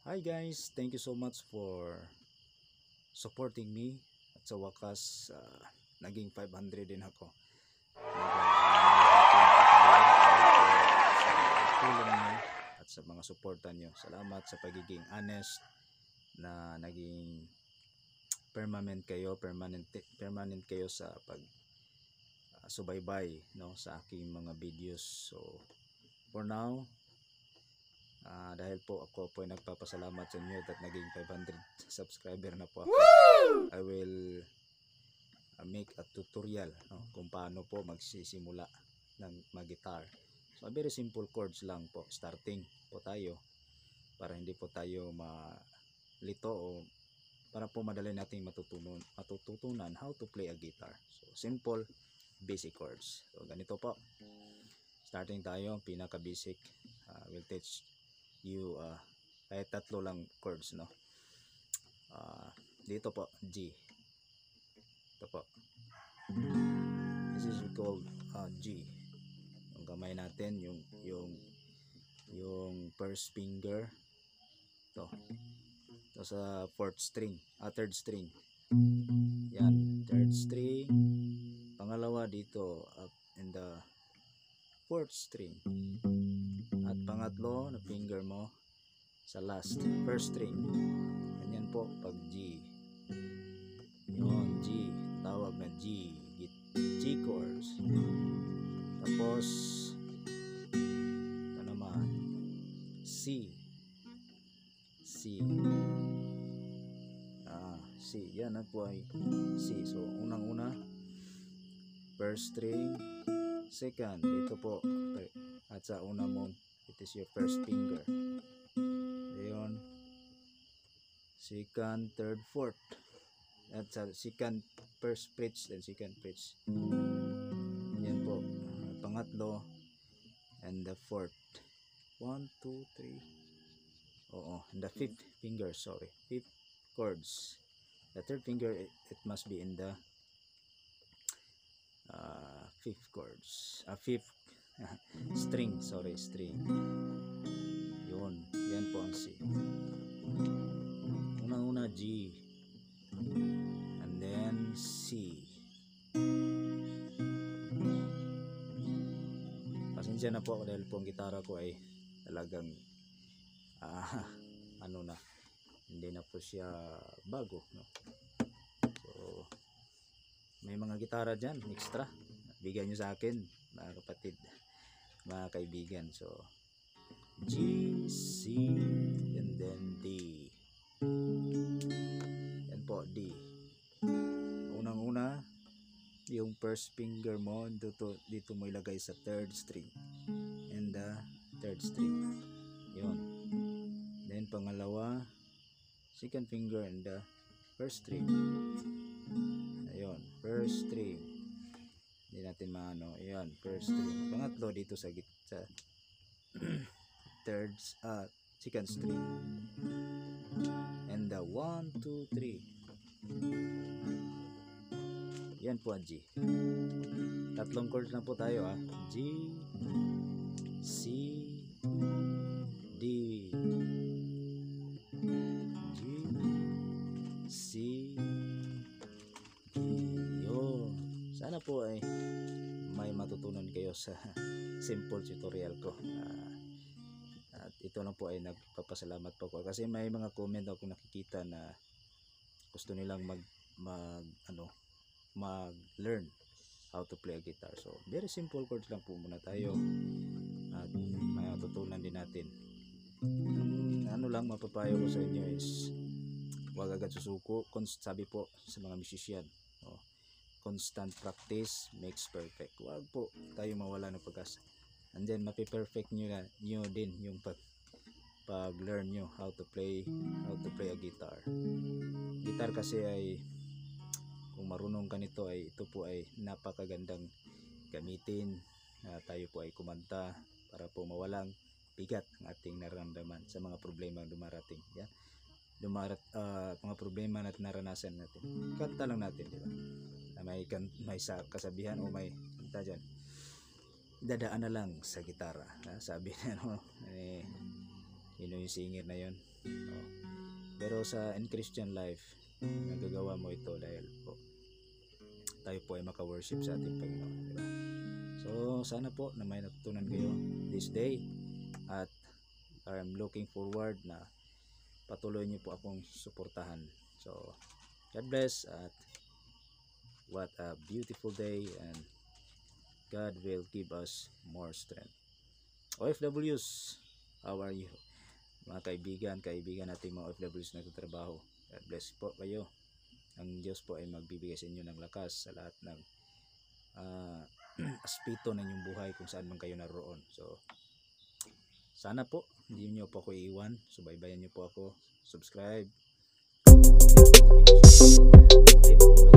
Hi guys, thank you so much for supporting me. At sa wakas, naging 500 din ako. Sa tulong niyo at sa mga suporta niyo. Salamat sa pagiging honest na naging permanent kayo sa pag subaybay sa aking mga videos. So for now, dahil po ako po ay nagpapasalamat sa inyo at naging 500 subscriber na po ako. I will make a tutorial kung paano po magsisimula ng mag-guitar. So very simple chords lang po, starting po tayo para hindi po tayo malito o para po madali nating matututunan how to play a guitar. So simple basic chords. So ganito po. Starting tayo, pinaka basic. We'll teach you kahit tatlo lang chords, no. Dito po G. Ito po. This is called G. Yung kamay natin, yung first finger. Ito sa fourth string, third string. Yan, third string. Pangalawa dito up in the fourth string. At pangatlo na finger mo sa last, first string. Ganyan po pag G. Yun, G. Tawag na G. G chords. Tapos ito naman C. C. C. Yan na po ay C. So unang-una first string, second dito po at sa una mo, it is your first finger. Ayun, second, third, fourth. At sa second, first fretch, then second fretch. Yan po, pangatlo and the fourth. 1, 2, 3. And the fifth finger, sorry, fifth chords. The third finger, it must be in the fifth chords, fifth string, sorry, string. Yun, yan po ang C. Unang-una G and then C. Pasensya na po dahil po ang gitara ko ay talagang hindi na po siya bago, no? So may mga gitara dyan extra, bigay nyo sa akin mga kapatid, mga kaibigan. So G, C, and then D. Yan po, D. Unang-una yung first finger mo dito mo ilagay sa third string and the third string. Yun. Then pangalawa, second finger and the first string. Ayun, first string. Hindi natin maano. Ayun, first string. Pangatlo dito sa third, second string. And the 1, 2, 3. Yan po ang G. Tatlong chords na po tayo G, C, D. G, C, D. Yun. Sana po ay may matutunan kayo sa simple tutorial ko. At ito lang po ay nagpapasalamat po ko kasi may mga comment ako nakikita na gusto nilang mag-learn how to play a guitar. So very simple chords lang po muna tayo at may matutunan din natin. Ano lang mapapayo ko sa inyo is wag agad susuko. Sabi po sa mga musician, constant practice makes perfect. Wag po tayo mawala ng pag-asa. And then mapi-perfect nyo din yung pag-learn nyo how to play a guitar. Guitar kasi ay kung marunong ka nito ay ito po ay napakagandang gamitin. Tayo po ay kumanta para po mawalang bigat ang ating nararamdaman sa mga problema dumarating. Mga problema na naranasan natin. Kanta lang natin, di ba? May kasabihan o may kanta dyan. Dadaan na lang sa gitara. Sabi na yun yung singer na yun. Oh. Pero sa in Christian life, nagagawa mo ito dahil po tayo po ay maka-worship sa ating Panginoon, di ba? So sana po na may natutunan kayo this day, at I'm looking forward na patuloy niyo po akong suportahan. So God bless, at what a beautiful day, and God will give us more strength. OFWs, how are you? Mga kaibigan nating mga OFWs na nagtatrabaho, God bless po kayo. Ang Diyos po ay magbibigay sa inyo ng lakas sa lahat ng aspito ng inyong buhay kung saan man kayo naroon. So sana po hindi niyo po ako iiwan, subaybayan niyo po ako, subscribe,